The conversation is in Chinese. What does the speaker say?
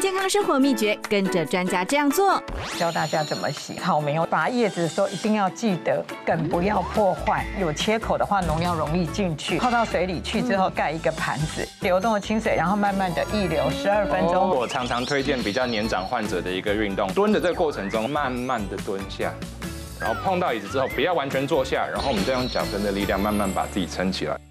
健康生活秘诀，跟着专家这样做。 教大家怎么洗草莓哦，拔叶子的时候一定要记得梗不要破坏，有切口的话农药容易进去。泡到水里去之后，盖一个盘子，流动的清水，然后慢慢的溢流12分钟。 我常常推荐比较年长患者的一个运动，蹲的这个过程中，慢慢的蹲下。 然后碰到椅子之后，不要完全坐下，然后我们再用脚跟的力量慢慢把自己撑起来。